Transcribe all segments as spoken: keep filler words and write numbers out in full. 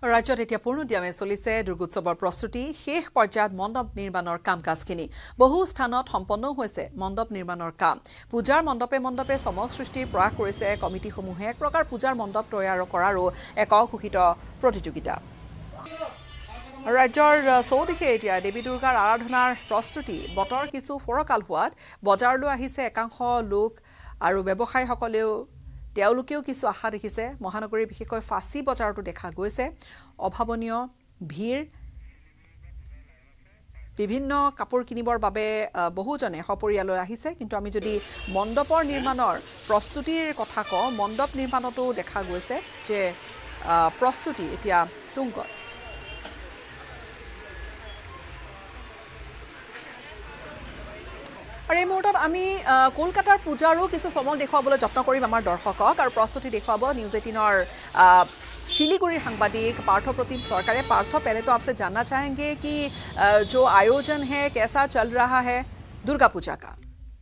ৰাজ্যত এতিয়া পূৰ্ণোদ্যমে চলিছে দুৰ্গোৎসৱৰ প্ৰস্তুতি শেষ পৰ্যায়ত মণ্ডপ নিৰ্মাণৰ কাম-কাজখিনি বহু স্থানত সম্পন্ন হৈছে মণ্ডপ নিৰ্মাণৰ কাম পূজাৰ মণ্ডপে মণ্ডপে চমক সৃষ্টিৰ প্ৰয়াস কৰিছে কমিটিসমূহে এক প্ৰকাৰ পূজাৰ মণ্ডপ তৈয়াৰ কৰাৰো এক ঘোষিত প্ৰতিযোগিতা ৰাজ্যৰ চৌদিশে এতিয়া দেৱী দুৰ্গাৰ আৰাধনাৰ প্ৰস্তুতি বতৰ কিছু ফৰকাল হোৱাত বজাৰলৈ আহিছে একাংশ লোক আৰু ব্যৱসায়ীসকলেও তেওঁলোকেও কিছু আশা দেখিছে মহানগৰীৰ বিশেষকৈ ফাঁচী বজাৰটো দেখা গৈছে অভাৱনীয় ভিৰ বিভিন্ন কাপোৰ কিনিবৰ বাবে বহুজনে সপৰিয়ালৈ আহিছে কিন্তু আমি যদি মণ্ডপৰ নিৰ্মাণৰ প্ৰস্তুতিৰ কথা কওঁ মণ্ডপ নিৰ্মাণতো দেখা গৈছে যে প্ৰস্তুতি এতিয়া তুংগত আৰু এই মুহূৰ্তত আমি কলকাতাৰ পূজাৰো কিছু চমক দেখুৱাবলৈ যত্ন কৰিম আমাৰ দৰ্শকক আৰু প্ৰস্তুতি দেখুৱাব নিউজ এইটিনৰ শিলিগুড়িৰ সাংবাদিক पार्थ प्रतिम सरकार पार्थ पहले तो आपसे जानना चाहेंगे कि जो आयोजन है कैसा चल रहा है दुर्गा पूजा का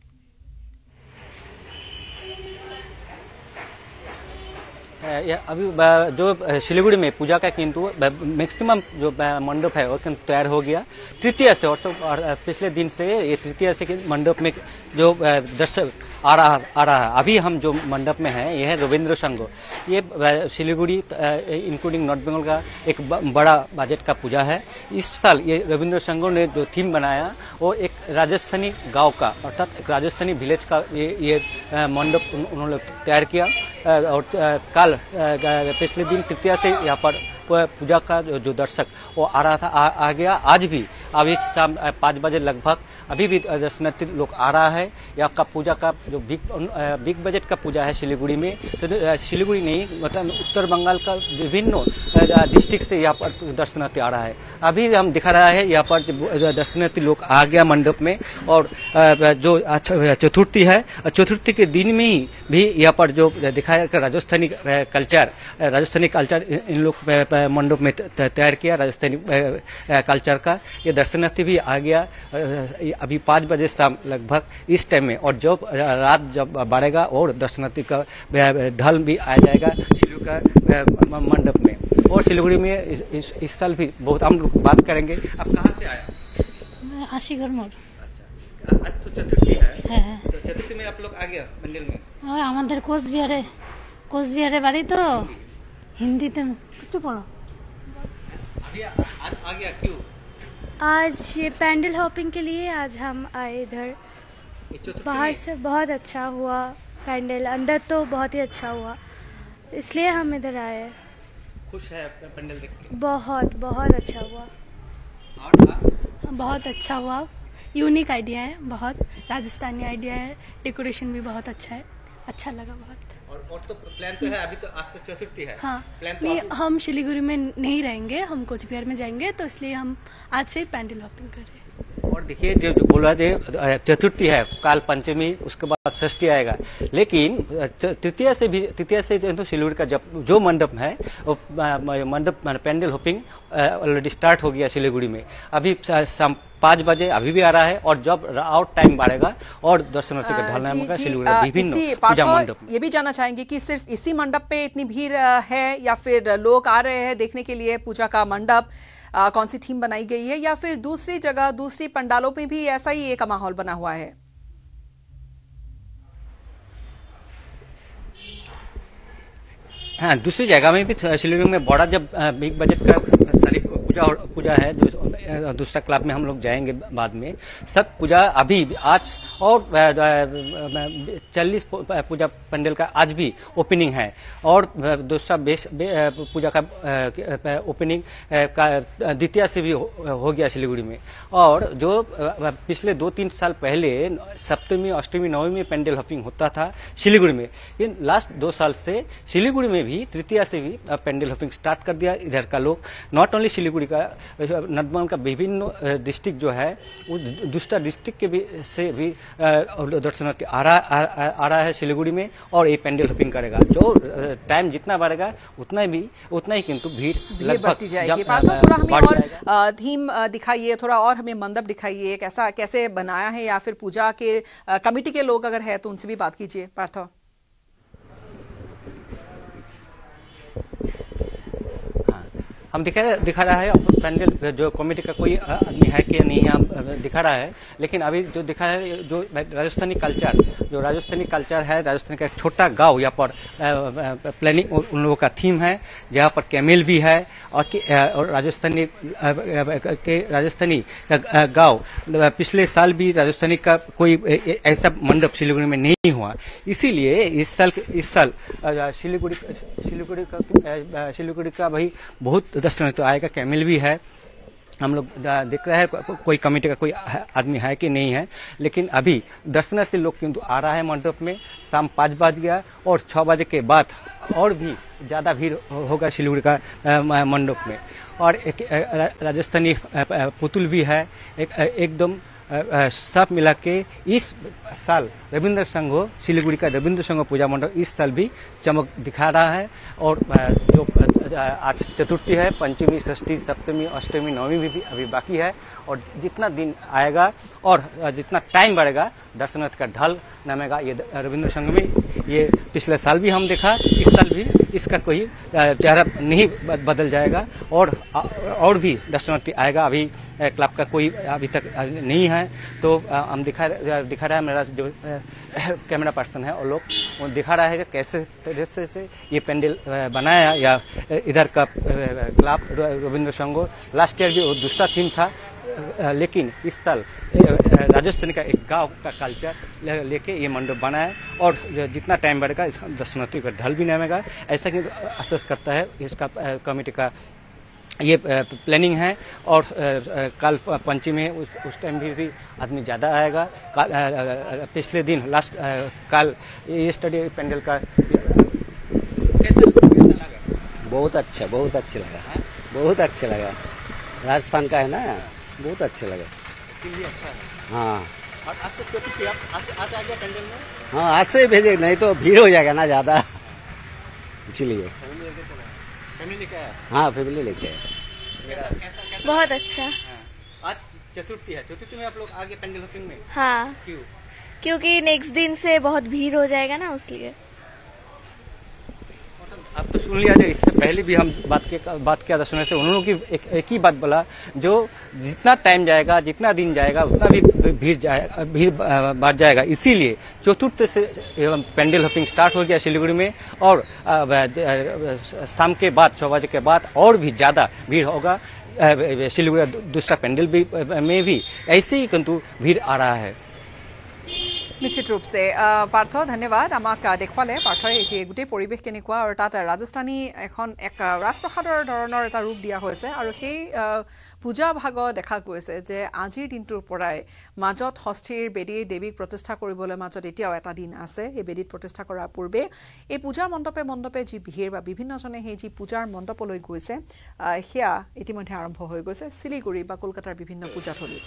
अभी जो शिलीगुड़ी में पूजा का किंतु मैक्सिमम जो मंडप है वो तैयार हो गया तृतीया से और तो पिछले दिन से ये तृतीया से मंडप में जो दर्शक आ रहा आ रहा है अभी हम जो मंडप में हैं ये है रविंद्र संघ ये शिलीगुड़ी इंक्लूडिंग नॉर्थ बंगाल का एक बड़ा बजट का पूजा है इस साल ये रविंद्र संघ ने जो थीम बनाया वो एक राजस्थानी गांव का अर्थात एक राजस्थानी विलेज का ये ये मंडप उन्होंने तैयार किया और कल पिछले दिन तृतीया से यहाँ पर पूजा का जो दर्शक वो आ रहा था आ, आ गया आज भी अभी शाम पाँच बजे लगभग अभी भी दर्शनार्थी लोग आ रहा है यहाँ का पूजा का जो बिग बिग बजट का पूजा है शिलीगुड़ी में तो शिलीगुड़ी नहीं मतलब उत्तर बंगाल का विभिन्न डिस्ट्रिक्ट से यहाँ पर दर्शनार्थी आ रहा है अभी हम दिखा रहा है यहाँ पर दर्शनार्थी लोग आ गया मंडप में और जो चतुर्थी है चतुर्थी के दिन में ही भी यहाँ पर जो दिखाया राजस्थानी कल्चर राजस्थानी कल्चर इन लोग मंडप में तैयार किया राजस्थानी कल्चर का ये दर्शनार्थी भी आ गया अभी पाँच बजे शाम लगभग इस टाइम में और जब रात जब बढ़ेगा और दर्शनार्थी का ढल भी आ जाएगा शिलीगुड़ी का मंडप में और शिलीगुड़ी में इस, इस, इस साल भी बहुत हम लोग बात करेंगे आप कहाँ से आए मैं आशीगर मोड़ आज तो चतुर्थी है, है। तो चतुर्थी में आप लोग आ गया मंदिर में हमारे कोचबिहारे कोचबिहारे बाड़ी तो हिंदी तो कुछ पढ़ो अभी आज आ गया क्यों आज ये पैंडल हॉपिंग के लिए आज हम आए इधर बाहर से बहुत अच्छा हुआ पैंडल अंदर तो बहुत ही अच्छा हुआ इसलिए हम इधर आए खुश है पैंडल देख के बहुत बहुत अच्छा हुआ और बहुत अच्छा हुआ यूनिक आइडिया है बहुत राजस्थानी आइडिया है डेकोरेशन भी बहुत अच्छा है अच्छा लगा बहुत और, और तो प्लान तो है अभी तो आज तो चतुर्थी है हाँ प्लान तो नहीं हम शिलीगुड़ी में नहीं रहेंगे हम कोचबिहार में जाएंगे तो इसलिए हम आज से ही पैंडल हॉपिंग कर रहे हैं और देखिए जो, जो बोला जो चतुर्थी है काल पंचमी उसके बाद षष्ठी आएगा लेकिन तृतीया से भी तृतीया से तो शिलीगुड़ी का जब जो मंडप है वो मंडप पैंडल हॉपिंग ऑलरेडी स्टार्ट हो गया शिलीगुड़ी में अभी शाम पाँच बजे अभी भी आ रहा है और जब आउट टाइम बढ़ेगा और दर्शनार्थी का ढलना होगा शिलीगुड़ी विभिन्न पूजा मंडप ये भी जानना चाहेंगे कि सिर्फ इसी मंडप पे इतनी भीड़ है या फिर लोग आ रहे हैं देखने के लिए पूजा का मंडप आ, कौन सी थीम बनाई गई है या फिर दूसरी जगह दूसरी पंडालों पे भी ऐसा ही एक माहौल बना हुआ है हाँ दूसरी जगह में भी शिलीगुड़ी में बड़ा जब बिग बजट का सारी पूजा पूजा है दूसरा क्लब में हम लोग जाएंगे बाद में सब पूजा अभी आज और चालीस पूजा पंडाल का आज भी ओपनिंग है और दूसरा बेस पूजा का ओपनिंग का द्वितीया से भी हो गया शिलीगुड़ी में और जो पिछले दो तीन साल पहले सप्तमी अष्टमी नवमी में पैंडल हॉपिंग होता था शिलीगुड़ी में इन लास्ट दो साल से शिलीगुड़ी में भी तृतीया से भी पैंडल हॉपिंग स्टार्ट कर दिया इधर का लोग नॉट ओनली शिलीगुड़ी का नर्मदा का विभिन्न डिस्ट्रिक्ट जो है वो दूसरा डिस्ट्रिक्ट के भी से भी दर्शनार्थी आ रहा आ, आ रहा है शिलीगुड़ी में और ये पैंडल हॉपिंग करेगा जो टाइम जितना बढ़ेगा उतना ही भी उतना ही किंतु भीड़ बढ़ती जाएगी थोड़ा हमें और थीम दिखाइए थोड़ा और हमें मंडप दिखाइए कैसा कैसे बनाया है या फिर पूजा के कमेटी के लोग अगर है तो उनसे भी बात कीजिए पार्थ हम दिखा दिखा रहा है पैंडल जो कमेटी का कोई आदमी है कि नहीं हम दिखा रहा है, लेकिन अभी जो दिखा है जो राजस्थानी कल्चर जो राजस्थानी कल्चर है, राजस्थान का एक छोटा गांव यहाँ पर प्लानिंग उन लोगों का थीम है, जहाँ पर कैमेल भी है और, और राजस्थानी के राजस्थानी गांव पिछले साल भी राजस्थानी का कोई ऐसा मंडप सिलीगुड़ी में नहीं हुआ, इसीलिए इस साल इस साल सिलीगुड़ी सिलीगुड़ी का सिलीगुड़ी का भाई बहुत दर्शनार्थी तो आएगा, कैमिल भी है। हम लोग देख रहे हैं को, कोई कमेटी का कोई आदमी है कि नहीं है, लेकिन अभी दर्शनार्थी लोग किंतु आ रहा है मंडप में। शाम पाँच बज गया और छः बजे के बाद और भी ज़्यादा भीड़ होगा सिलीगुड़ी का मंडप में। और एक राजस्थानी पुतुल भी है, एक एकदम सब मिला के इस साल रविंद्र संघो सिलीगुड़ी का रविंद्र संघो पूजा मंडप इस साल भी चमक दिखा रहा है। और जो आज चतुर्थी है, पंचमी, षष्ठी, सप्तमी, अष्टमी, नवमी भी, भी अभी बाकी है। और जितना दिन आएगा और जितना टाइम बढ़ेगा दर्शनार्थी का ढल नामेगा ये रविंद्र संघ में। ये पिछले साल भी हम देखा, इस साल भी इसका कोई चेहरा नहीं बदल जाएगा और और भी दर्शनार्थी आएगा। अभी क्लब का कोई अभी तक नहीं है, तो हम दिखा दिखा रहा है, मेरा जो कैमरा पर्सन है और लोग वो दिखा रहा है कि कैसे तरीके से ये पेंडल बनाया या इधर का क्लब रविंद्र संघो। लास्ट ईयर भी वो दूसरा थीम था, लेकिन इस साल राजस्थान का एक गांव का कल्चर लेके ये मंडप बना है। और जितना टाइम बढ़ेगा इस दर्शनार्थी का ढल भी नामेगा, ऐसा कि असेस करता है इसका कमेटी का ये प्लानिंग है। और कल पंचमी है, उस, उस टाइम भी, भी आदमी ज़्यादा आएगा। पिछले दिन लास्ट कल ये स्टडी पेंडल का कैसा लगा? बहुत अच्छा बहुत अच्छा लगा है? बहुत अच्छा लगा। राजस्थान का है ना, बहुत अच्छा लगा। अच्छा है। हाँ, और आज तो चतुर्थी, आप आज आज आ गया पेंडल में? हाँ, आज से भेजे, नहीं तो भीड़ हो जाएगा ना ज़्यादा, इसीलिए। फैमिली लेके आया? हाँ, फैमिली लेके आया। कैसा कैसा कैसा? बहुत अच्छा। हाँ। आज चतुर्थी है, चतुर्थी में आप लोग आगे पेंडल होपिंग में? हाँ, क्यों? क्योंकि नेक्स्ट दिन से बहुत भीड़ हो जाएगा ना, इसलिए। आप तो सुन लिया, इससे पहले भी हम बात के बात किया था, सुनने से उन्होंने की एक, एक ही बात बोला, जो जितना टाइम जाएगा, जितना दिन जाएगा, उतना भी भीड़ जाएगा, भीड़ बढ़ जाएगा। इसीलिए चतुर्थ से पेंडल होपिंग स्टार्ट हो गया सिलीगुड़ी में। और शाम के बाद छः बजे के बाद और भी ज़्यादा भीड़ होगा सिलीगुड़ी दूसरा पेंडल भी में भी ऐसे ही किंतु भीड़ आ रहा है। निश्चित रूप से पार्थ धन्यवाद आमाक देखुৱালে পাৰ্থই এই যে গোটেই পৰিৱেশ কেনেকুৱা আৰু তাত ৰাজস্থানী এখন এক ৰাজপ্ৰসাদৰ ধৰণৰ এটা ৰূপ দিয়া হৈছে আৰু সেই পূজা ভাগ দেখা গৈছে যে আজিৰ দিনটোৰ পৰাই মাজত ষষ্ঠীৰ বেদী দেৱীক প্ৰতিষ্ঠা কৰিবলৈ মাজত এতিয়াও এটা দিন আছে। এই বেদীত প্ৰতিষ্ঠা কৰাৰ পূৰ্বে এই পূজা মণ্ডপে মণ্ডপে যি ভিৰ বা বিভিন্নজনে সেই যি পূজাৰ মণ্ডপলৈ গৈছে সেয়া ইতিমধ্যে আৰম্ভ হৈ গৈছে শিলিগুৰি বা কলকাতাৰ বিভিন্ন পূজাথলীত।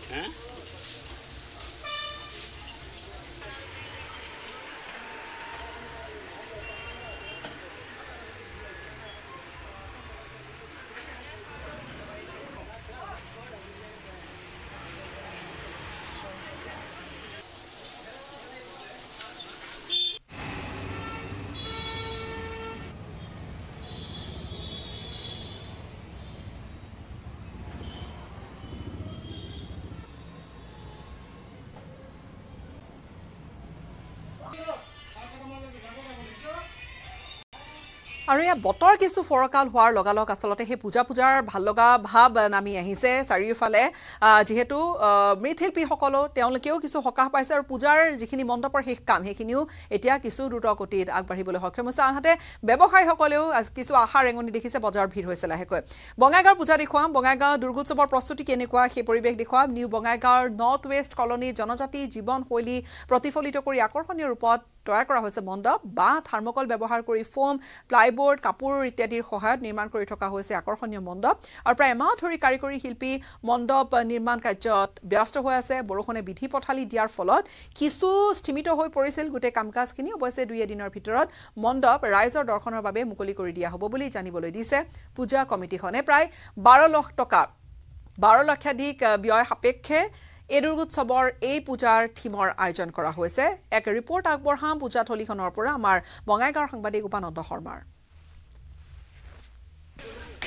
আৰু ইয়া বতৰ কিছু ফৰকাল হোৱাৰ লগালগ আসলতে হে পূজা পূজাৰ ভাল লগা ভাব নামি আহিছে চাৰিওফালে যেহেতু মৃৎশিল্পী সকলো তেওঁলোকেও কিছু সকাহ পাইছে আৰু পূজাৰ যিখিনি মণ্ডপৰ শেষ কাম হেখিনিও এতিয়া কিছু দ্ৰুত গতিত আগবাঢ়িবলৈ সক্ষম হৈছে। আনহাতে ব্যৱসায়ী সকলেও কিছু আশা ৰেঙনি দেখিছে, বজাৰ ভিৰ হৈছে লাহেকৈ। বঙাইগাঁৱৰ পূজা দেখুৱাম, বঙাইগাঁও দুৰ্গোৎসৱৰ প্ৰস্তুতি কেনেকুৱা সেই পৰিৱেশ দেখুৱাম। নিউ বঙাইগাঁৱৰ নৰ্থ ৱেষ্ট কলনী জনজাতি জীৱনশৈলী প্ৰতিফলিত কৰি আকৰ্ষণীয় ৰূপত তৈয়াৰ কৰা হৈছে মণ্ডপ। বাঁহ থাৰ্মকল ব্যৱহাৰ কৰি ফোম প্লাইবোৰ্ড কাপোৰ ইত্যাদিৰ সহায়ত নিৰ্মাণ কৰি থকা হৈছে আকৰ্ষণীয় মণ্ডপ। আৰু প্ৰায় এমাহ ধৰি কাৰিকৰী শিল্পী মণ্ডপ নিৰ্মাণ কাৰ্যত ব্যস্ত হৈ আছে। বৰষুণে বিধি পথালি দিয়াৰ ফলত কিছু স্থিমিত হৈ পৰিছিল গোটেই কাম কাজখিনি। অৱশ্যে দুই এদিনৰ ভিতৰত মণ্ডপ ৰাইজৰ দৰ্শনৰ বাবে মুকলি কৰি দিয়া হ'ব বুলি জানিবলৈ দিছে পূজা কমিটিখনে। প্ৰায় বাৰ লাখ টকা বাৰ লক্ষাধিক ব্যয় সাপেক্ষে এই দুৰ্গোৎসৱৰ এই পূজাৰ থিমৰ আয়োজন কৰা হৈছে। এক ৰিপৰ্ট আগবঢ়াম পূজাথলীখনৰ পৰা আমাৰ বঙাইগাঁৱৰ সাংবাদিক উপানন্দ শৰ্মাৰ।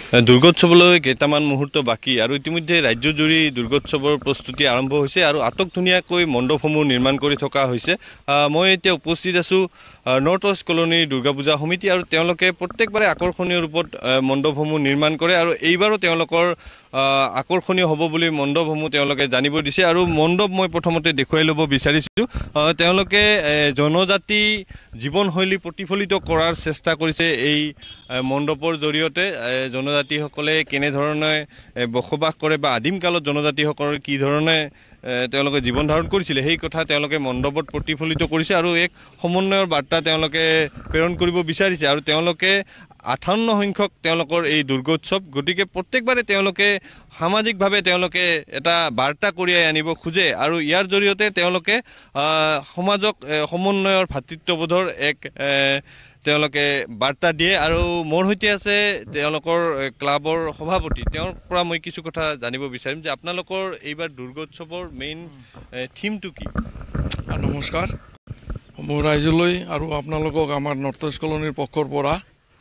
দুৰ্গোৎসৱলৈ কেইটামান মুহূৰ্ত বাকী আৰু ইতিমধ্যে ৰাজ্যজুৰি দুৰ্গোৎসৱৰ প্ৰস্তুতি আৰম্ভ হৈছে আৰু আটক ধুনীয়াকৈ মণ্ডপসমূহ নিৰ্মাণ কৰি থকা হৈছে মই এতিয়া উপস্থিত আছোঁ নৰ্থ ইষ্ট কলনীৰ দুৰ্গা পূজা সমিতি আৰু তেওঁলোকে প্ৰত্যেকবাৰে আকৰ্ষণীয় ৰূপত মণ্ডপসমূহ নিৰ্মাণ কৰে আৰু এইবাৰো তেওঁলোকৰ আকৰ্ষণীয় হ'ব বুলি মণ্ডপসমূহ তেওঁলোকে জানিব দিছে আৰু মণ্ডপ মই প্ৰথমতে দেখুৱাই ল'ব বিচাৰিছোঁ তেওঁলোকে জনজাতি জীৱনশৈলী প্ৰতিফলিত কৰাৰ চেষ্টা কৰিছে এই মণ্ডপৰ জৰিয়তে জনজাতিসকলে কেনেধৰণে বসবাস কৰে বা আদিম কালত জনজাতিসকলৰ কি ধৰণে তেওঁলোকে জীৱন ধাৰণ কৰিছিলে সেই কথা তেওঁলোকে মণ্ডপত প্ৰতিফলিত কৰিছে আৰু এক সমন্বয়ৰ বাৰ্তা তেওঁলোকে প্ৰেৰণ কৰিব বিচাৰিছে আৰু তেওঁলোকে আঠাৱন্ন সংখ্যক তেওঁলোকৰ এই দুৰ্গোৎসৱ গতিকে প্ৰত্যেকবাৰে তেওঁলোকে সামাজিকভাৱে তেওঁলোকে এটা বাৰ্তা কঢ়িয়াই আনিব খোজে আৰু ইয়াৰ জৰিয়তে তেওঁলোকে সমাজক সমন্বয়ৰ ভাতৃত্ববোধৰ এক তেওঁলোকে বাৰ্তা দিয়ে আৰু মোৰ সৈতে আছে তেওঁলোকৰ ক্লাবৰ সভাপতি তেওঁৰ পৰা মই কিছু কথা জানিব বিচাৰিম যে আপোনালোকৰ এইবাৰ দুৰ্গোৎসৱৰ মেইন থিমটো কি নমস্কাৰ মোৰ ৰাইজলৈ আৰু আপোনালোকক আমাৰ নৰ্থ ইষ্ট কলনীৰ পক্ষৰ পৰা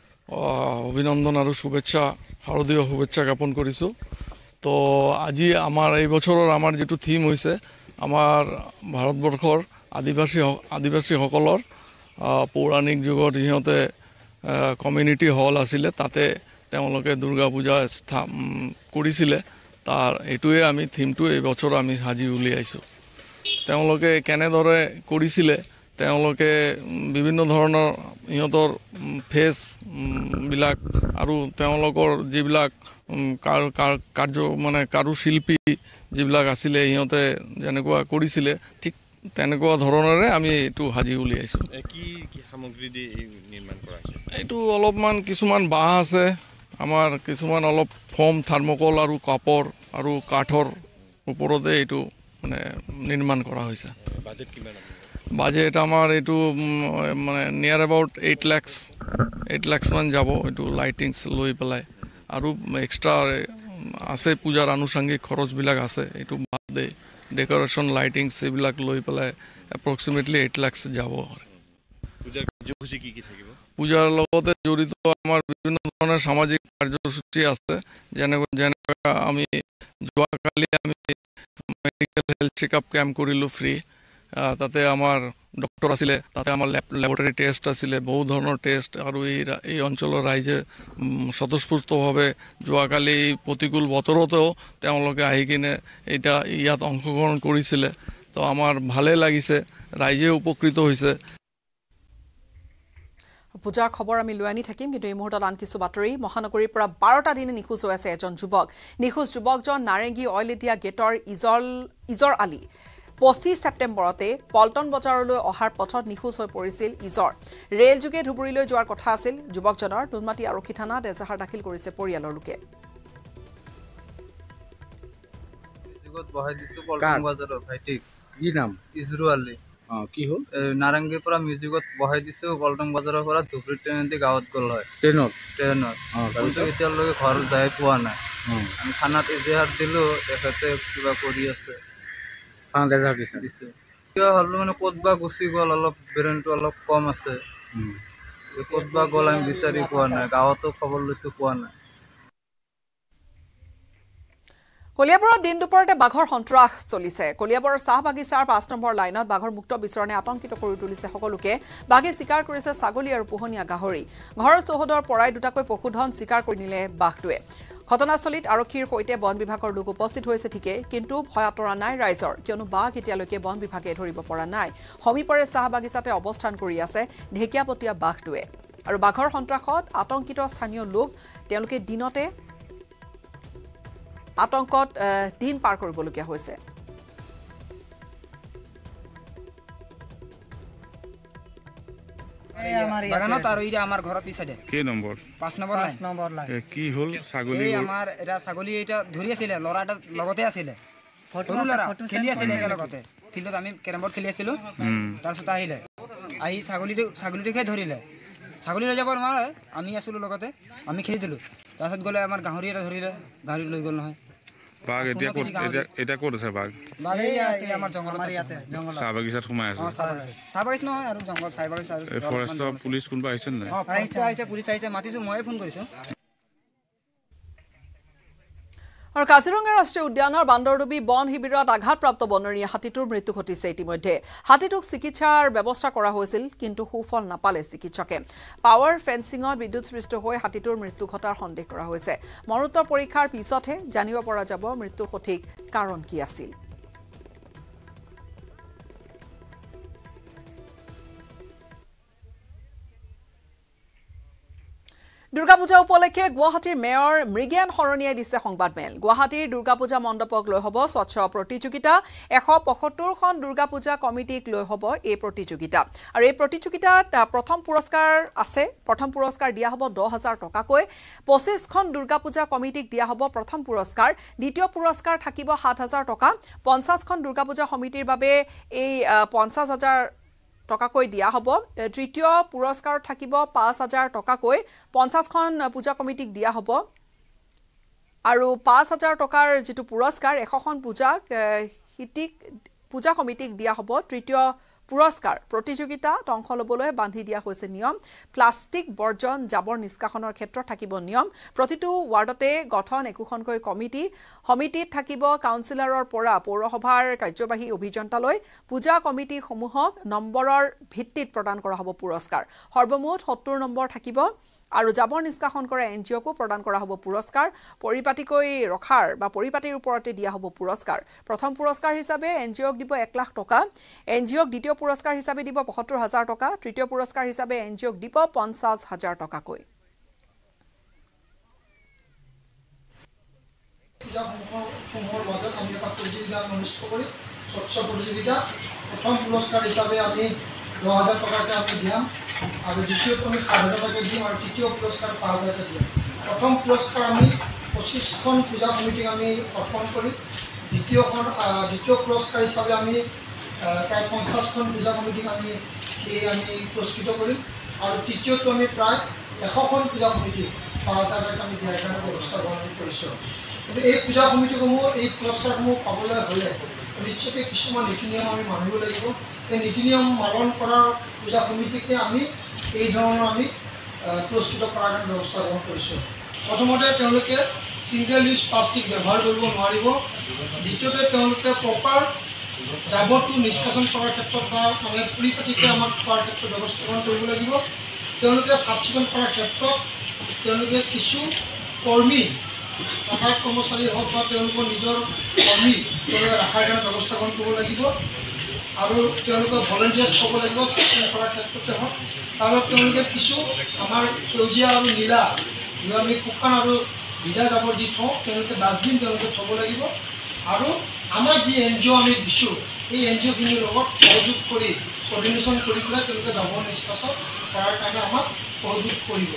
অভিনন্দন আৰু শুভেচ্ছা শাৰদীয় শুভেচ্ছা জ্ঞাপন কৰিছোঁ তো আজি আমাৰ এই বছৰৰ আমাৰ যেটো থিম হৈছে আমাৰ ভাৰতবৰ্ষৰ আদিবাসী আদিবাসীসকলৰ পৌৰাণিক যুগত ইহঁতে কমিউনিটি হল আছিলে তাতে তেওঁলোকে দুৰ্গা পূজা কৰিছিলে তাৰ এইটোৱে আমি থিমটো এই বছৰ আমি সাজি উলিয়াইছোঁ তেওঁলোকে কেনেদৰে কৰিছিলে তেওঁলোকে বিভিন্ন ধৰণৰ ইহঁতৰ ফেচ বিলাক আৰু তেওঁলোকৰ যিবিলাক কাৰ্য মানে কাৰুশিল্পী যিবিলাক আছিলে ইহঁতে যেনেকুৱা কৰিছিলে ঠিক তেনেকুৱা ধৰণৰে আমি এইটো সাজি উলিয়াইছোঁ কি কি সামগ্ৰী দি নিৰ্মাণ কৰা হৈছে এইটো অলপমান কিছুমান বাঁহ আছে আমাৰ কিছুমান অলপ ফোম থাৰ্মকল আৰু কাপৰ আৰু কাঠৰ ওপৰতে এইটো মানে নিৰ্মাণ কৰা হৈছে বাজেট কিমান বাজেট আমাৰ এইটো মানে near about eight lakhs eight lakhs মান যাব এইটো লাইটিংছ লৈ পেলাই আৰু এক্সট্ৰা আছে পূজাৰ আনুষংগিক খৰচবিলাক আছে এইটো বাদে ডেকোৰেশ্যন লাইটিংছ এইবিলাক লৈ পেলাই এপ্ৰক্সিমেটলি এইট লাখছ যাব পূজাৰ কাৰ্যসূচী কি কি থাকিব পূজাৰ লগতে জড়িত আমাৰ বিভিন্ন ধৰণৰ সামাজিক কাৰ্যসূচী আছে যেনেকৈ যেনেকৈ আমি যোৱাকালি আমি মেডিকেল হেল্থ চেকআপ কেম্প কৰিলোঁ ফ্ৰী তাতে আমাৰ ডক্টৰ আছিলে তাতে আমাৰ লেবৰেটৰী টেষ্ট আছিলে বহু ধৰণৰ টেষ্ট আৰু এই এই অঞ্চলৰ ৰাইজে স্বতঃস্ফূৰ্তভাৱে যোৱাকালি প্ৰতিকূল বতৰতেও তেওঁলোকে আহি কিনে এতিয়া ইয়াত অংশগ্ৰহণ কৰিছিলে তো আমাৰ ভালে লাগিছে ৰাইজে উপকৃত হৈছে পূজাৰ খবৰ আমি লৈ আনি থাকিম কিন্তু এই মুহূৰ্তত আন কিছু বাতৰি মহানগৰীৰ পৰা বাৰটা দিনে নিখোজ হৈ আছে এজন যুৱক নিখোজ যুৱকজন নাৰেংগী অইলেটিয়া গেটৰ ইজল ইজৰ আলী পঁচিছ ছেপ্টেম্বৰতে পল্টন বজাৰলৈ অহাৰ পথত নিখোজ হৈ পৰিছিল ইজৰ ৰেল যোগে ধুবুৰীলৈ যোৱাৰ কথা আছিল যুৱকজনৰ নুনমাটি আৰক্ষী থানাত এজাহাৰ দাখিল কৰিছে পৰিয়ালৰ লোকে কি নাম ইজৰু আলী কি হ'ল নাৰেংগীৰ পৰা মিউজিকত বহাই দিছো পল্টন বজাৰৰ পৰা ধুবুৰী ট্ৰেইনেদি গাঁৱত গ'ল হয় ট্ৰেইনত ট্ৰেইনত এতিয়ালৈকে ঘৰ যাই পোৱা নাই আমি থানাত এজাহাৰ দিলো তেখেতে কিবা কৰি আছে থানাত এজাহাৰ দিছে কিয় হ'ল মানে ক'তবা গুচি গ'ল অলপ ব্ৰেইনটো অলপ কম আছে ক'তবা গ'ল আমি বিচাৰি পোৱা নাই গাঁৱতো খবৰ লৈছো পোৱা নাই কলিয়াবৰত দিন দুপৰতে বাঘৰ সন্ত্ৰাস চলিছে কলিয়াবৰৰ চাহ বাগিচাৰ পাঁচ নম্বৰ লাইনত বাঘৰ মুক্ত বিচৰণে আতংকিত কৰি তুলিছে সকলোকে বাঘে চিকাৰ কৰিছে ছাগলী আৰু পোহনীয়া গাহৰি ঘৰৰ চৌহদৰ পৰাই দুটাকৈ পশুধন চিকাৰ কৰি নিলে বাঘটোৱে ঘটনাস্থলীত আৰক্ষীৰ সৈতে বন বিভাগৰ লোক উপস্থিত হৈছে ঠিকে কিন্তু ভয় আঁতৰা নাই ৰাইজৰ কিয়নো বাঘ এতিয়ালৈকে বন বিভাগে ধৰিব পৰা নাই সমীপৰে চাহ বাগিচাতে অৱস্থান কৰি আছে ঢেকীয়াপতীয়া বাঘটোৱে আৰু বাঘৰ সন্ত্ৰাসত আতংকিত স্থানীয় লোক তেওঁলোকে দিনতে আতংকত দিন পাৰ কৰিবলগীয়া হৈছে বাগানত আৰু এটা আমাৰ ঘৰৰ পিছতে কি নম্বৰ পাঁচ নম্বৰ পাঁচ নম্বৰ লাইন কি হ'ল ছাগলী এই আমাৰ এটা ছাগলী এটা ধৰি আছিল লৰাটা লগতে আছিল ফটো লৰা খেলি আছিল লগতে ফিল্ডত আমি কেৰম বোৰ্ড খেলি আছিলো তাৰ পিছত আহিলে আহি ছাগলীটো ছাগলীটোকে ধৰিলে ছাগলী লৈ যাব নোৱাৰে আমি আছিলো লগতে আমি খেলি দিলো তাৰ পিছত গলে আমাৰ গাহৰি এটা ধৰিলে গাহৰি লৈ গল নহয় বাঘ এতিয়া ক'ত এটা ক'ত আছে বাঘ বাঘ এই আমাৰ জংগলত আছে জংগল চাহ বাগিচাত সোমাই আছে চাহ বাগিচা নহয় আৰু জংগল চাহ বাগিচা এই ফৰেষ্টৰ পুলিচ কোনবা আহিছে নাই অ ফৰেষ্ট আহিছে পুলিচ আহিছে মাতিছো মই ফোন কৰিছো আৰু কাজিৰঙা ৰাষ্ট্ৰীয় উদ্যানৰ বান্দৰডুবি বন শিবিৰত আঘাতপ্ৰাপ্ত বনৰীয়া হাতীটোৰ মৃত্যু ঘটিছে ইতিমধ্যে হাতীটোক চিকিৎসাৰ ব্যৱস্থা কৰা হৈছিল কিন্তু সুফল নাপালে চিকিৎসকে পাৱাৰ ফেন্সিঙত বিদ্যুৎস্পৃষ্ট হৈ হাতীটোৰ মৃত্যু ঘটাৰ সন্দেহ কৰা হৈছে মৰণোত্তৰ পৰীক্ষাৰ পিছতহে জানিব পৰা যাব মৃত্যুৰ সঠিক কাৰণ কি আছিল Durga Puja উপলক্ষে গুৱাহাটীৰ মেয়ৰ মৃগেন হৰণিয়াই দিছে সংবাদমেল গুৱাহাটীৰ দুৰ্গা পূজা মণ্ডপক লৈ হ'ব স্বচ্ছ প্ৰতিযোগিতা এশ পঁয়সত্তৰ খন দুৰ্গা পূজা কমিটিক লৈ হ'ব এই প্ৰতিযোগিতা আৰু এই প্ৰতিযোগিতাত প্ৰথম পুৰস্কাৰ আছে প্ৰথম পুৰস্কাৰ দিয়া হ'ব দহ হাজাৰ টকাকৈ পঁচিছ খন দুৰ্গা পূজা কমিটিক দিয়া হ'ব প্ৰথম পুৰস্কাৰ দ্বিতীয় পুৰস্কাৰ থাকিব সাত হাজাৰ টকা পঞ্চাছ খন দুৰ্গা পূজা সমিতিৰ বাবে এই পঞ্চাছ হাজাৰ টকাকৈ দিয়া হ'ব তৃতীয় পুৰস্কাৰ থাকিব পাঁচ হাজাৰ টকাকৈ পঞ্চাছ খন পূজা কমিটিক দিয়া হ'ব আৰু পাঁচ হাজাৰ টকাৰ যেটো পুৰস্কাৰ এশ খন পূজা হিতিক পূজা কমিটিক দিয়া হ'ব তৃতীয় পুৰস্কাৰ প্ৰতিযোগিতাত অংশ লবলৈ বান্ধি দিয়া হৈছে নিয়ম প্লাষ্টিক বৰ্জন জাবৰ নিষ্কাশনৰ ক্ষেত্ৰত থাকিব নিয়ম প্ৰতিটো ৱাৰ্ডতে গঠন একোখনকৈ কমিটি সমিতিত থাকিব কাউন্সিলৰৰ পৰা পৌৰসভাৰ কাৰ্যবাহী অভিযন্তালৈ পূজা কমিটি সমূহক নম্বৰৰ ভিত্তিত প্ৰদান কৰা হ'ব পুৰস্কাৰ সৰ্বমুঠ সত্তৰ নম্বৰ থাকিব আৰু জাবৰ নিষ্কাশন কৰা এনজিঅ'কো প্ৰদান কৰা হ'ব পুৰস্কাৰ পৰিপাটিকৈ ৰখাৰ বা পৰিপাটিৰ ওপৰতে দিয়া হ'ব পুৰস্কাৰ প্ৰথম পুৰস্কাৰ হিচাপে এনজিঅ'ক দিব এক লাখ টকা এনজিঅ'ক দ্বিতীয় পুৰস্কাৰ হিচাপে দিব পঁয়সত্তৰ হাজাৰ টকা তৃতীয় পুৰস্কাৰ হিচাপে এনজিঅ'ক দিব পঞ্চাছ হাজাৰ টকাকৈ পূজাসমূহৰ মাজত আমি এটা প্ৰতিযোগিতা অনুষ্ঠিত কৰি স্বচ্ছ প্ৰতিযোগিতা প্ৰথম পুৰস্কাৰ হিচাপে আমি দহ হাজাৰ টকাকৈ আমি দিম আৰু দ্বিতীয়টো আমি সাত হাজাৰ টকা দিম আৰু তৃতীয় পুৰস্কাৰ পাঁচ হাজাৰ টকা দিম প্ৰথম পুৰস্কাৰ আমি পঁচিছখন পূজা কমিটিক আমি অৰ্পণ কৰি দ্বিতীয়খন দ্বিতীয় পুৰস্কাৰ হিচাপে আমি প্ৰায় পঞ্চাছখন পূজা কমিটিক আমি সেই আমি পুৰস্কৃত কৰিম আৰু তৃতীয়টো আমি প্ৰায় এশখন পূজা কমিটিক পাঁচ হাজাৰ টকা আমি দিয়াৰ কাৰণে ব্যৱস্থা গ্ৰহণ কৰিছোঁ কিন্তু এই পূজা কমিটিসমূহ এই পুৰস্কাৰসমূহ পাবলৈ হ'লে নিশ্চয়কৈ কিছুমান নীতি নিয়ম আমি মানিব লাগিব এই নীতি নিয়ম পালন কৰাৰ পূজা সমিতিকে আমি এই ধৰণৰ আমি পুৰস্কৃত কৰাৰ কাৰণে ব্যৱস্থা গ্ৰহণ কৰিছোঁ প্ৰথমতে তেওঁলোকে ছিংগল ইউজ প্লাষ্টিক ব্যৱহাৰ কৰিব নোৱাৰিব দ্বিতীয়তে তেওঁলোকে প্ৰপাৰ জাবৰটো নিষ্কাশন কৰাৰ ক্ষেত্ৰত বা মানে পৰিপাটিকৈ আমাক খোৱাৰ ক্ষেত্ৰত ব্যৱস্থা গ্ৰহণ কৰিব লাগিব তেওঁলোকে চাফ চিকুণ কৰাৰ ক্ষেত্ৰত তেওঁলোকে কিছু কৰ্মী চাফাই কৰ্মচাৰী হওক বা তেওঁলোকৰ নিজৰ কৰ্মী তেওঁলোকে ৰখাৰ কাৰণে ব্যৱস্থা গ্ৰহণ কৰিব লাগিব আৰু তেওঁলোকে ভলেণ্টিয়াৰ্ছ হ'ব লাগিব চাফ চিকুণ কৰাৰ ক্ষেত্ৰতে হওক আৰু তেওঁলোকে কিছু আমাৰ সেউজীয়া আৰু নীলা যি আমি শুকান আৰু ভিজা জাবৰ যি থওঁ তেওঁলোকে ডাষ্টবিন তেওঁলোকে থ'ব লাগিব আৰু আমাৰ যি এন জি অ' আমি দিছোঁ এই এন জি অ'খিনিৰ লগত সহযোগ কৰি কোৰ্ডিনেশ্যন কৰি পেলাই তেওঁলোকে জাবৰ নিষ্কাশন কৰাৰ কাৰণে আমাক সহযোগ কৰিব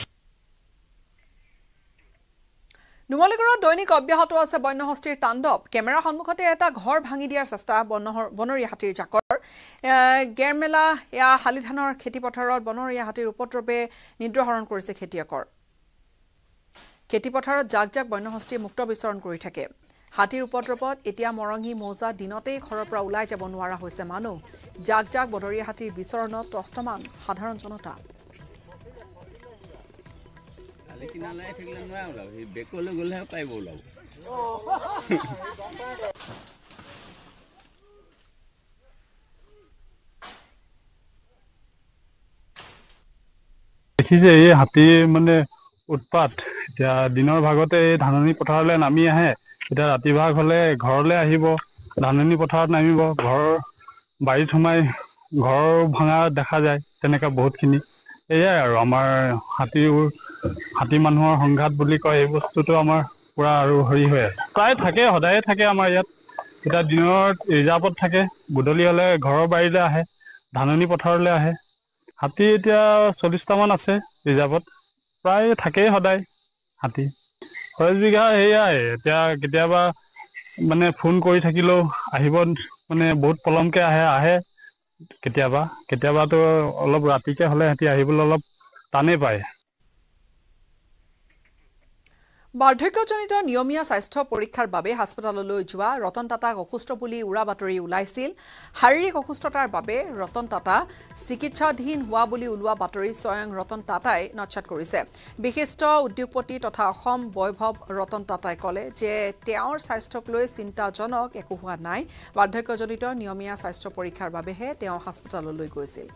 নুমলীগড়ত দৈনিক অব্যাহত আছে বন্যহস্তীৰ তাণ্ডৱ কেমেৰাৰ সন্মুখতে এটা ঘৰ ভাঙি দিয়াৰ চেষ্টা বনৰীয়া হাতীৰ জাকৰ গেৰমেলা এয়া হালিধানৰ খেতিপথাৰত বনৰীয়া হাতীৰ উপদ্ৰৱে নিদ্ৰাহৰণ কৰিছে খেতিয়কৰ খেতিপথাৰত জাক জাক বন্যহস্তীয়ে মুক্ত বিচৰণ কৰি থাকে হাতীৰ উপদ্ৰৱত এতিয়া মৰঙি মৌজা দিনতেই ঘৰৰ পৰা ওলাই যাব নোৱাৰা হৈছে মানুহ জাক জাক বনৰীয়া হাতীৰ বিচৰণত ত্ৰস্তমান সাধাৰণ জনতা কিনালাই থাকিলে নোৱাৰে ওলাব সেই বেকলৈ গ'লেহে পাৰিব ওলাব দেখিছে এই হাতী মানে উৎপাত এতিয়া দিনৰ ভাগতে এই ধাননি পথাৰলৈ নামি আহে এতিয়া ৰাতি ভাগ হ'লে ঘৰলৈ আহিব ধাননি পথাৰত নামিব ঘৰৰ বাৰীত সোমাই ঘৰ ভাঙা দেখা যায় তেনেকৈ বহুতখিনি এয়াই আৰু আমাৰ হাতীৰ হাতী মানুহৰ সংঘাত বুলি কয় এই বস্তুটো আমাৰ পুৰা আৰু হেৰি হৈ আছে প্ৰায় থাকে সদায়ে থাকে আমাৰ ইয়াত এতিয়া দিনত ৰিজাৰ্ভত থাকে গধূলি হ'লে ঘৰৰ বাৰীলৈ আহে ধাননি পথাৰলৈ আহে হাতী এতিয়া চল্লিছটামান আছে ৰিজাৰ্ভত প্ৰায় থাকেই সদায় হাতী খৰচ বিঘা সেয়াই এতিয়া কেতিয়াবা মানে ফোন কৰি থাকিলেও আহিব মানে বহুত পলমকৈ আহে আহে কেতিয়াবা কেতিয়াবাতো অলপ ৰাতিকে হ'লে সিহঁতি আহিবলৈ অলপ টানেই পায় বাৰ্ধক্যজনিত নিয়মীয়া স্বাস্থ্য পৰীক্ষাৰ বাবে হাস্পতাললৈ যোৱা ৰতন টাটাক অসুস্থ বুলি উৰা বাতৰি ওলাইছিল শাৰীৰিক অসুস্থতাৰ বাবে ৰতন টাটা চিকিৎসাধীন হোৱা বুলি ওলোৱা বাতৰি স্বয়ং ৰতন টাটাই নচ্ছাত কৰিছে বিশিষ্ট উদ্যোগপতি তথা অসম বৈভৱ ৰতন টাটাই ক'লে যে তেওঁৰ স্বাস্থ্যক লৈ চিন্তাজনক একো হোৱা নাই বাৰ্ধক্যজনিত নিয়মীয়া স্বাস্থ্য পৰীক্ষাৰ বাবেহে তেওঁ হাস্পতাললৈ গৈছিল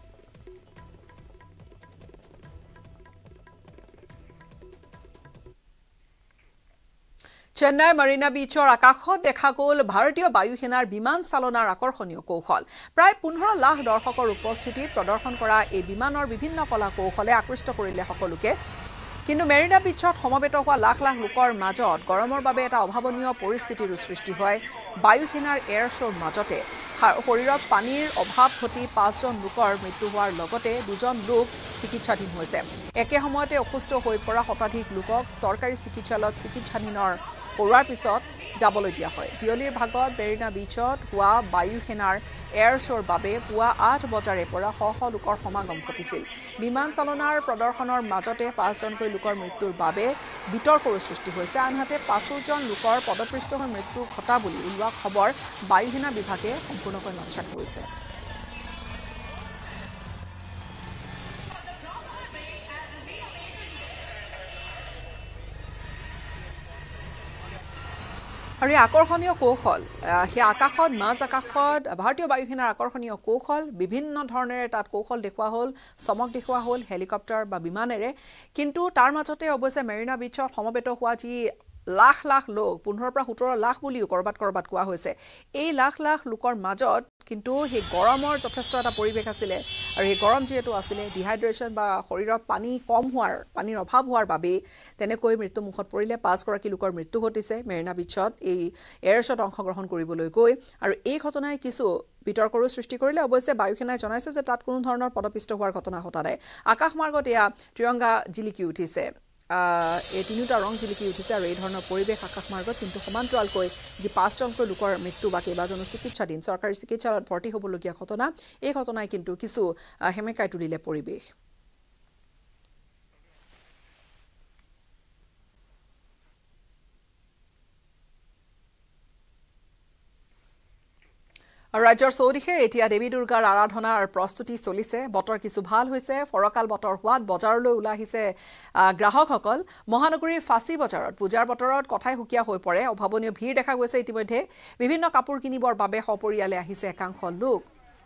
চেন্নাই মাৰিনা বিচৰ আকাশত দেখা গ'ল ভাৰতীয় বায়ুসেনাৰ বিমান চালনাৰ আকৰ্ষণীয় কৌশল প্ৰায় পোন্ধৰ লাখ দৰ্শকৰ উপস্থিতিত প্ৰদৰ্শন কৰা এই বিমানৰ বিভিন্ন কলা কৌশলে আকৃষ্ট কৰিলে সকলোকে কিন্তু মেৰিনা বিচত সমবেত হোৱা লাখ লাখ লোকৰ মাজত গৰমৰ বাবে এটা অভাৱনীয় পৰিস্থিতিৰ সৃষ্টি হয় বায়ুসেনাৰ এয়াৰ শ্ব'ৰ মাজতে শৰীৰত পানীৰ অভাৱ ঘটি পাঁচজন লোকৰ মৃত্যু হোৱাৰ লগতে দুজন লোক চিকিৎসাধীন হৈছে একে সময়তে অসুস্থ হৈ পৰা শতাধিক লোকক চৰকাৰী চিকিৎসালয়ত চিকিৎসাধীনৰ কৰোৱাৰ পিছত যাবলৈ দিয়া হয় বিয়লিৰ ভাগত মেৰিনা বিচত হোৱা বায়ুসেনাৰ এয়াৰ শ্ব'ৰ বাবে পুৱা আঠ বজাৰে পৰা শ শ লোকৰ সমাগম ঘটিছিল বিমান চালনাৰ প্ৰদৰ্শনৰ মাজতে পাঁচজনকৈ লোকৰ মৃত্যুৰ বাবে বিতৰ্কৰো সৃষ্টি হৈছে আনহাতে পাঁচোজন লোকৰ পদপৃষ্ঠ হৈ মৃত্যু ঘটা বুলি ওলোৱা খবৰ বায়ুসেনা বিভাগে সম্পূৰ্ণকৈ নচ্ছাত কৰিছে আৰু এই আকৰ্ষণীয় কৌশল সেই আকাশত মাজ আকাশত ভাৰতীয় বায়ুসেনাৰ আকৰ্ষণীয় কৌশল বিভিন্ন ধৰণেৰে তাত কৌশল দেখুওৱা হ'ল চমক দেখুওৱা হ'ল হেলিকপ্টাৰ বা বিমানেৰে কিন্তু তাৰ মাজতে অৱশ্যে মেৰিনা বিচত সমবেত হোৱা যি লাখ লাখ লোক পোন্ধৰৰ পৰা সোতৰ লাখ বুলিও কৰবাত কৰবাত কোৱা হৈছে এই লাখ লাখ লোকৰ মাজত কিন্তু সেই গৰমৰ যথেষ্ট এটা পৰিৱেশ আছিলে আৰু এই গৰম যিহেতু আছিলে ডিহাইড্ৰেশ্যন বা শৰীৰত পানী কম হোৱাৰ পানীৰ অভাৱ হোৱাৰ বাবে তেনেকৈ মৃত্যু মুখত পৰিলে পাঁচগৰাকী লোকৰ মৃত্যু ঘটিছে মেৰিনা বিচত এই এয়াৰ শ্ব'ত অংশগ্ৰহণ কৰিবলৈ গৈ আৰু এই ঘটনাই কিছু বিতৰ্কৰো সৃষ্টি কৰিলে অৱশ্যে বায়ুসেনাই জনাইছে যে তাত কোনো ধৰণৰ পদপিষ্ট হোৱাৰ ঘটনা ঘটা নাই আকাশমাৰ্গত এয়া ত্ৰিৰংগা জিলিকি উঠিছে এই তিনিটা ৰং জিলিকি উঠিছে আৰু এই ধৰণৰ পৰিৱেশ আকাশমাৰ্গত কিন্তু সমান্তৰালকৈ যি পাঁচজনকৈ লোকৰ মৃত্যু বা কেইবাজনো চিকিৎসাধীন চৰকাৰী চিকিৎসালয়ত ভৰ্তি হ'বলগীয়া ঘটনা এই ঘটনাই কিন্তু কিছু হেমেকাই তুলিলে পৰিৱেশ ৰাজ্যৰ চৌদিশে এতিয়া দেৱী দুৰ্গাৰ আৰাধনাৰ প্ৰস্তুতি চলিছে বতৰ কিছু ভাল হৈছে ফৰকাল বতৰ হোৱাত বজাৰলৈ ওলাই আহিছে গ্ৰাহকসকল মহানগৰীৰ ফাঁচী বজাৰত পূজাৰ বতৰত কথাই সুকীয়া হৈ পৰে অভাৱনীয় ভিৰ দেখা গৈছে ইতিমধ্যে বিভিন্ন কাপোৰ কিনিবৰ বাবে সপৰিয়ালে আহিছে একাংশ লোক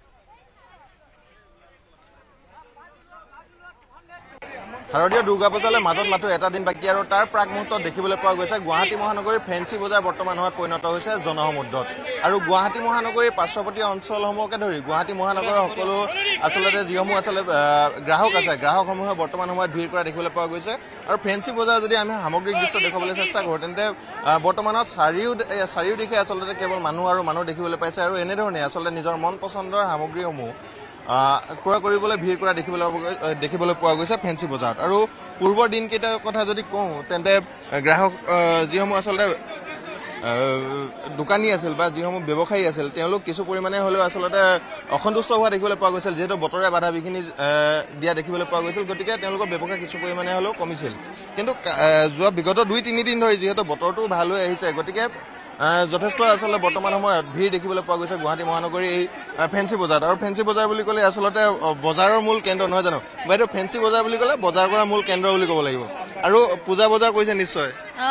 শাৰদীয় দুৰ্গা পূজালৈ মাজত মাথো এটা দিন বাকী আৰু তাৰ প্ৰাক মুহূৰ্তত দেখিবলৈ পোৱা গৈছে গুৱাহাটী মহানগৰীৰ ফেঞ্চি বজাৰ বৰ্তমান হোৱাত পৰিণত হৈছে জনসমুদ্ৰত আৰু গুৱাহাটী মহানগৰীৰ পাৰ্শ্বৱৰ্তী অঞ্চলসমূহকে ধৰি গুৱাহাটী মহানগৰৰ সকলো আচলতে যিসমূহ আচলতে গ্ৰাহক আছে গ্ৰাহকসমূহে বৰ্তমান সময়ত ভিৰ কৰা দেখিবলৈ পোৱা গৈছে আৰু ফেঞ্চি বজাৰ যদি আমি সামগ্ৰিক দৃশ্য দেখুৱাবলৈ চেষ্টা কৰোঁ তেন্তে বৰ্তমানত চাৰিও চাৰিওদিশে আচলতে কেৱল মানুহ আৰু মানুহ দেখিবলৈ পাইছে আৰু এনেধৰণে আচলতে নিজৰ মন পচন্দৰ সামগ্ৰীসমূহ ক্ৰয় কৰিবলৈ ভিৰ কৰা দেখিবলৈ দেখিবলৈ পোৱা গৈছে ফেঞ্চি বজাৰত আৰু পূৰ্বৰ দিনকেইটাৰ কথা যদি কওঁ তেন্তে গ্ৰাহক যিসমূহ আচলতে দোকানী আছিল বা যিসমূহ ব্যৱসায়ী আছিল তেওঁলোক কিছু পৰিমাণে হ'লেও আচলতে অসন্তুষ্ট হোৱা দেখিবলৈ পোৱা গৈছিল যিহেতু বতৰে বাধা বিঘিনি দিয়া দেখিবলৈ পোৱা গৈছিল গতিকে তেওঁলোকৰ ব্যৱসায় কিছু পৰিমাণে হ'লেও কমিছিল কিন্তু যোৱা বিগত দুই তিনিদিন ধৰি যিহেতু বতৰটো ভাল হৈ আহিছে গতিকে যথেষ্ট আচলতে বৰ্তমান সময়ত ভিৰ দেখিবলৈ পোৱা গৈছে গুৱাহাটী মহানগৰীৰ এই ফেঞ্চি বজাৰত আৰু ফেঞ্চি বজাৰ বুলি ক'লে আচলতে বজাৰৰ মূল কেন্দ্ৰ নহয় জানো বাইদেউ ফেঞ্চি বজাৰ বুলি ক'লে বজাৰ কৰা মূল কেন্দ্ৰ বুলি ক'ব লাগিব আৰু পূজা বজাৰ কৰিছে নিশ্চয়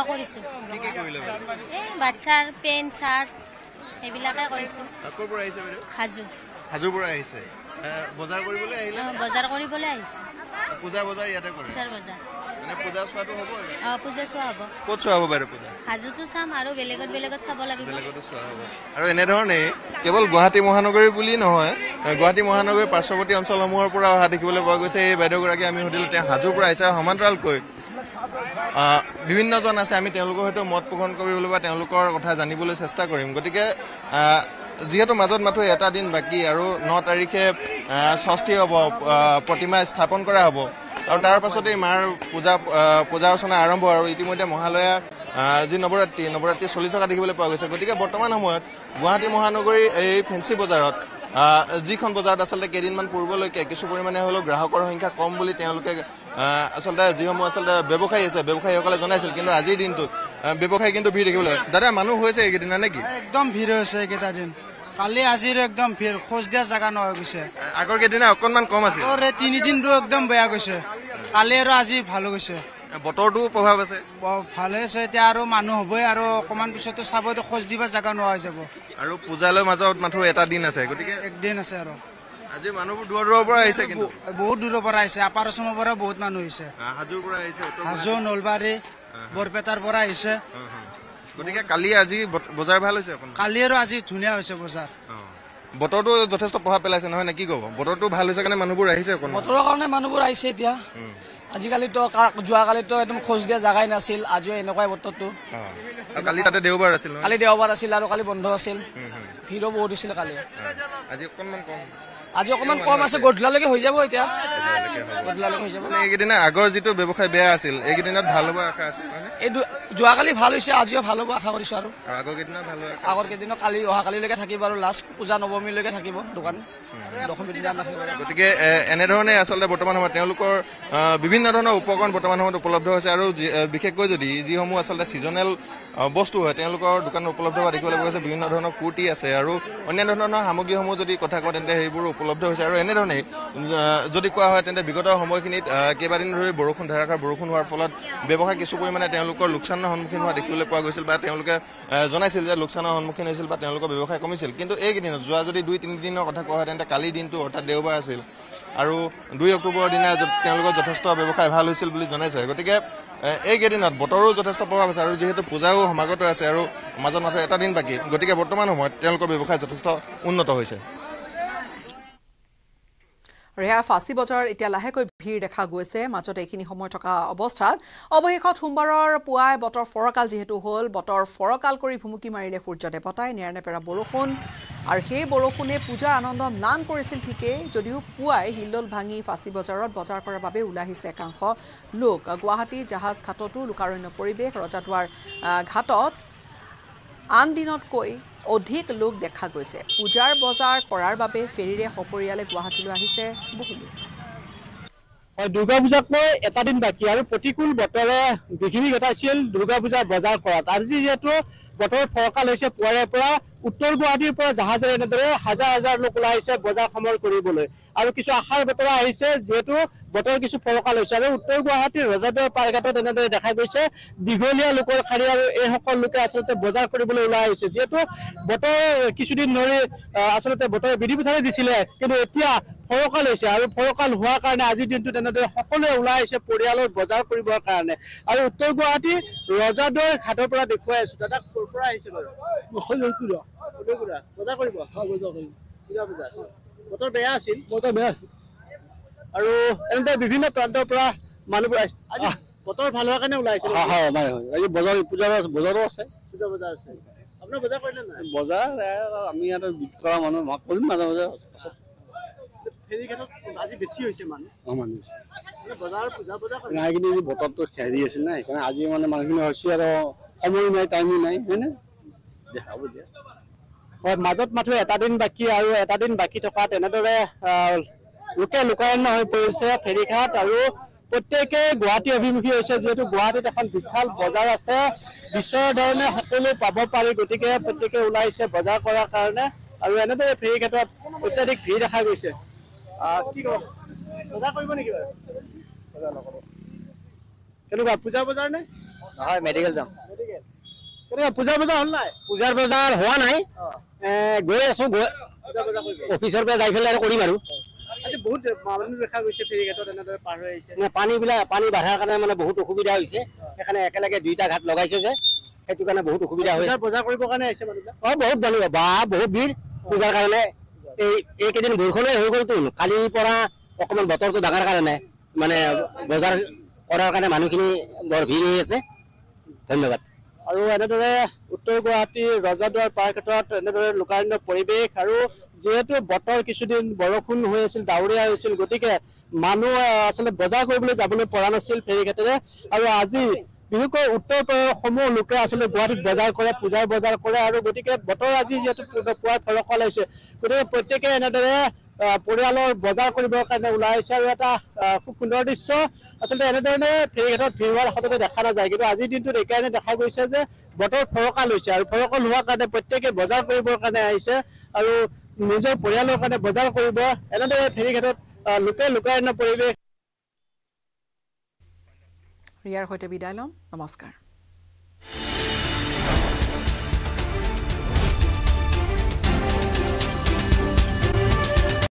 বাচ্চাৰ পেন চাৰ্ট এইবিলাকে কৰিছো ক'ৰ পৰা আহিছে বাইদেউ হাজু হাজুৰ পৰা আহিছে বজাৰ কৰিবলৈ আহিলে বজাৰ কৰিবলৈ আহিছো পূজা বজাৰ ইয়াতে কৰে পূজাৰ বজাৰ মানে পূজা চোৱাটো হ'ব অ পূজা চোৱা হ'ব ক'ত চোৱা হ'ব বাইদেউ পূজা হাজুটো চাম আৰু বেলেগত বেলেগত চাব লাগিব বেলেগতো চোৱা হ'ব আৰু এনেধৰণে কেৱল গুৱাহাটী মহানগৰী বুলি নহয় গুৱাহাটী মহানগৰীৰ পাৰ্শ্বৱৰ্তী অঞ্চলসমূহৰ পৰা অহা দেখিবলৈ পোৱা গৈছে এই বাইদেউগৰাকী আমি সুধিলোঁ তেওঁ হাজুৰ পৰা আহিছে সমান্তৰালকৈ বিভিন্নজন আছে আমি তেওঁলোকৰ সৈতে মত পোষণ কৰিবলৈ বা তেওঁলোকৰ কথা জানিবলৈ চেষ্টা কৰিম গতিকে যিহেতু মাজত মাথো এটা দিন বাকী আৰু ন তাৰিখে ষষ্ঠী হ'ব প্ৰতিমা স্থাপন কৰা হ'ব আৰু তাৰ পাছতেই মাৰ পূজা পূজা অৰ্চনা আৰম্ভ আৰু ইতিমধ্যে মহালয়া যি নৱৰাত্ৰি নৱৰাত্ৰি চলি থকা দেখিবলৈ পোৱা গৈছে গতিকে বৰ্তমান সময়ত গুৱাহাটী মহানগৰীৰ এই ফেঞ্চি বজাৰত যিখন বজাৰত আচলতে কেইদিনমান পূৰ্বলৈকে কিছু পৰিমাণে হ'লেও গ্ৰাহকৰ সংখ্যা কম বুলি তেওঁলোকে আচলতে যিসমূহ আচলতে ব্যৱসায়ী আছে ব্যৱসায়ীসকলে জনাইছিল কিন্তু আজিৰ দিনটোত ব্যৱসায়ী কিন্তু ভিৰ দেখিবলৈ দাদা মানুহ হৈছে এইকেইদিনা নেকি একদম ভিৰ হৈছে এইকেইটা দিন কালি আজিৰ একদম ভিৰ খোজ দিয়া জাগা নহয় গৈছে আগৰ কেইদিনা অকণমান কম আছিল ওৰে তিনিদিনটো একদম বেয়া গৈছে কালি আৰু আজি ভাল গৈছে বতৰটো প্ৰভাৱ আছে ভালে আছে এতিয়া আৰু মানুহ হ'বই আৰু অকণমান পিছতো চাবতো খোজ দিব জাগা নোহোৱা হৈ যাব আৰু পূজালৈ মাজত মাথো এটা দিন আছে গতিকে একদিন আছে আৰু আজি মানুহবোৰ দূৰৰ দূৰৰ পৰা আহিছে কিন্তু বহুত দূৰৰ পৰা আহিছে আপাৰ আছামৰ পৰা বহুত মানুহ আহিছে হাজোৰ পৰা আহিছে হাজো নলবাৰী বৰপেটাৰ পৰা আহিছে গতিকে কালি আজি বজাৰ ভাল হৈছে কালি আৰু আজি ধুনীয়া হৈছে বজাৰ বতৰটো যথেষ্ট প্ৰভাৱ পেলাইছে নহয় নে কি ক'ব বতৰটো ভাল হৈছে কাৰণে মানুহবোৰ আহিছে বতৰৰ কাৰণে মানুহবোৰ আহিছে এতিয়া আজিকালিতো যোৱাকালিতো একদম খোজ দিয়া জাগাই নাছিল আজিও এনেকুৱাই বতৰটো কালি তাতে দেওবাৰ আছিল কালি দেওবাৰ আছিল আৰু কালি বন্ধ আছিল ভিৰো বহুত হৈছিল কালি আজি অকণমান কম আজি অকণমান কম আছে গধূলালৈকে হৈ যাব এতিয়া গধূলালৈকে হৈ যাব এইকেইদিনা আগৰ যিটো ব্যৱসায় বেয়া আছিল এইকেইদিনত ভাল হ'ব আশা আছে এই যোৱাকালি ভাল হৈছে আজিও ভাল হ'ব আশা কৰিছো আৰু আগৰ কেইদিনা ভাল হ'ব আগৰ কেইদিনত কালি অহাকালিলৈকে থাকিব আৰু লাষ্ট পূজা নৱমীলৈকে থাকিব দোকান দশমী দিনা নাথাকিব গতিকে এনেধৰণে আচলতে বৰ্তমান সময়ত তেওঁলোকৰ বিভিন্ন ধৰণৰ উপকৰণ বৰ্তমান সময়ত উপলব্ধ হৈছে আৰু বিশেষকৈ যদি যিসমূহ আচলতে ছিজনেল বস্তু হয় তেওঁলোকৰ দোকানত উপলব্ধ হোৱা দেখিবলৈ পোৱা গৈছে বিভিন্ন ধৰণৰ কুৰ্তি আছে আৰু অন্যান্য ধৰণৰ সামগ্ৰীসমূহ যদি কথা কওঁ তেন্তে সেইবোৰ উপলব্ধ হৈছে আৰু এনেধৰণে যদি কোৱা হয় তেন্তে বিগত সময়খিনিত কেইবাদিন ধৰি বৰষুণ ধাৰাসাৰ বৰষুণ হোৱাৰ ফলত ব্যৱসায় কিছু পৰিমাণে তেওঁলোকৰ লোকচানৰ সন্মুখীন হোৱা দেখিবলৈ পোৱা গৈছিল বা তেওঁলোকে জনাইছিল যে লোকচানৰ সন্মুখীন হৈছিল বা তেওঁলোকৰ ব্যৱসায় কমিছিল কিন্তু এইকেইদিনত যোৱা যদি দুই তিনিদিনৰ কথা কোৱা হয় তেন্তে কালি দিনটো অৰ্থাৎ দেওবাৰ আছিল আৰু দুই অক্টোবৰৰ দিনা তেওঁলোকৰ যথেষ্ট ব্যৱসায় ভাল হৈছিল বুলি জনাইছে গতিকে এইকেইদিনত বতৰো যথেষ্ট প্ৰভাৱ আছে আৰু যিহেতু পূজাও সমাগত আছে আৰু মাজত মাত্ৰ এটা দিন বাকী গতিকে বৰ্তমান সময়ত তেওঁলোকৰ ব্যৱসায় যথেষ্ট উন্নত হৈছে ৰেহা ফাঁচী বজাৰ এতিয়া লাহেকৈ ভিৰ দেখা গৈছে মাজত এইখিনি সময় থকা অৱস্থাত অৱশেষত সোমবাৰৰ পুৱাই বতৰ ফৰকাল যিহেতু হ'ল বতৰ ফৰকাল কৰি ভুমুকি মাৰিলে সূৰ্য দেৱতাই নেৰানেপেৰা বৰষুণ আৰু সেই বৰষুণে পূজাৰ আনন্দ ম্লান কৰিছিল ঠিকেই যদিও পুৱাই হিল্লোল ভাঙি ফাঁচী বজাৰত বজাৰ কৰাৰ বাবে ওলাই আহিছে একাংশ লোক গুৱাহাটী জাহাজ ঘাটতো লোকাৰণ্য পৰিৱেশ ৰজাদুৱাৰ ঘাটত আন দিনতকৈ অধিক লোক দেখা গৈছে পূজাৰ বজাৰ কৰাৰ বাবে ফেৰীৰে সপৰিয়ালে গুৱাহাটীলৈ আহিছে বহু লোক দুৰ্গা পূজাক লৈ এটা দিন বাকী আৰু প্ৰতিকূল বতৰে বিঘিনি ঘটাইছিল দুৰ্গা পূজাৰ বজাৰ কৰাত আজি যিহেতু বতৰ ফৰকাল হৈছে পুৱাৰে পৰা উত্তৰ গুৱাহাটীৰ পৰা জাহাজেৰে এনেদৰে হাজাৰ হাজাৰ লোক ওলাই আহিছে বজাৰ সময় কৰিবলৈ আৰু কিছু আশাৰ বতৰা আহিছে যিহেতু বতৰ কিছু ফৰকাল হৈছে আৰু উত্তৰ গুৱাহাটীৰ ৰজাদুৱাৰ পাৰঘাটত এনেদৰে দেখা গৈছে দীঘলীয়া লোকৰ শাৰী আৰু এইসকল লোকে আচলতে বজাৰ কৰিবলৈ ওলাই আহিছে যিহেতু বতৰ কিছুদিন ধৰি আচলতে বতৰে বিধি বিধানে দিছিলে কিন্তু এতিয়া ফৰকাল হৈছে আৰু ফৰকাল হোৱাৰ কাৰণে আজিৰ দিনটোত এনেদৰে সকলোৱে ওলাই আহিছে পৰিয়ালৰ বজাৰ কৰিবৰ কাৰণে আৰু উত্তৰ গুৱাহাটী ৰজাদুৱাৰ ঘাটৰ পৰা দেখুৱাই আছো দাদা ক'ৰ পৰা আহিছে বাৰু বজাৰ কৰিব বতৰ বেয়া আছিল বতৰ বেয়া আছিল আৰু এনেদৰে বিভিন্ন প্ৰান্তৰ পৰা মানুহবোৰ আহিছে আজি বতৰ ভাল হোৱাৰ কাৰণে ওলাই আহিছে আজি বজাৰ পূজাৰ বজাৰো আছে পূজা বজাৰ আছে আপোনাৰ বজাৰ কৰিলে নাই বজাৰ আমি ইয়াত কৰা মানুহ কৰিম মাজে মাজে ফেৰী ঘাটত আজি বেছি হৈছে মানুহ অঁ মানুহ বজাৰ পূজা বজাৰ নাই কিন্তু বতৰটো হেৰি আছিল না সেইকাৰণে আজি মানে মানুহখিনি হৈছে আৰু সময় নাই টাইমো নাই হয়নে দেখা হ'ব দিয়া হয় মাজত মাথো এটা দিন বাকী আৰু এটা দিন বাকী থকা তেনেদৰে লোকে লোকাৰণ্য হৈ পৰিছে ফেৰীঘাট আৰু প্ৰত্যেকে গুৱাহাটী অভিমুখী হৈছে যিহেতু গুৱাহাটীত এখন বিশাল বজাৰ আছে বিশ্বৰ ধৰণে সকলো পাব পাৰি গতিকে প্ৰত্যেকে ওলাইছে বজাৰ কৰাৰ কাৰণে আৰু এনেদৰে ফেৰীঘাটত অত্যাধিক ভিৰ দেখা গৈছে কি কব বজাৰ কৰিব নেকি বাৰু বজাৰ নকৰো কেনেকুৱা পূজা বজাৰ নে নহয় মেডিকেল যাম মেডিকেল কেনেকুৱা পূজা বজাৰ হ'ল নাই পূজাৰ বজাৰ হোৱা নাই গৈ আছো অফিচৰ পৰা যাই পেলাই আৰু কৰিম আৰু আজি বহুত মানুহ দেখা গৈছে ফেৰীঘাটত এনেদৰে পাৰ হৈ আহিছে পানী বিলাক পানী বাঢ়াৰ কাৰণে মানে বহুত অসুবিধা হৈছে সেইকাৰণে একেলগে দুইটা ঘাট লগাইছে যে সেইটো কাৰণে বহুত অসুবিধা হৈছে বজাৰ কৰিবৰ কাৰণে আহিছে মানুহবিলাক অঁ বহুত মানুহ বা বহুত ভিৰ পূজাৰ কাৰণে এই এইকেইদিন বৰষুণে হৈ গ'লতো কালিৰ পৰা অকণমান বতৰটো ডাঙৰ কাৰণে মানে বজাৰ কৰাৰ কাৰণে মানুহখিনি বৰ ভিৰ হৈ আছে ধন্যবাদ আৰু এনেদৰে উত্তৰ গুৱাহাটী ৰজাদুৱাৰ পাৰ্কঘাটত এনেদৰে লোকাৰণ্য পৰিৱেশ আৰু যিহেতু বতৰ কিছুদিন বৰষুণ হৈ আছিল ডাৱৰীয়া হৈছিল গতিকে মানুহ আচলতে বজাৰ কৰিবলৈ যাবলৈ পৰা নাছিল ফেৰীঘাটেৰে আৰু আজি বিশেষকৈ উত্তৰ প্ৰদেশৰ সমূহ লোকে আচলতে গুৱাহাটীত বজাৰ কৰে পূজাৰ বজাৰ কৰে আৰু গতিকে বতৰ আজি যিহেতু পুৱাৰ ফৰকাল হৈছে গতিকে প্ৰত্যেকে এনেদৰে পৰিয়ালৰ বজাৰ কৰিবৰ কাৰণে ওলাই আহিছে আৰু এটা খুব সুন্দৰ দৃশ্য আচলতে এনেধৰণে ফেৰীঘাটত ভিৰ হোৱাৰ সততে দেখা নাযায় কিন্তু আজিৰ দিনটোত এইকাৰণে দেখা গৈছে যে বতৰ ফৰকাল হৈছে আৰু ফৰকাল হোৱাৰ কাৰণে প্ৰত্যেকে বজাৰ কৰিবৰ কাৰণে আহিছে আৰু নিজৰ পৰিয়ালৰ কাৰণে বজাৰ কৰিব এনেদৰে ফেৰীঘাটত লোকে লোকাৰণ্য পৰিৱেশ ৰিয়াৰ সৈতে বিদায় লম নমস্কাৰ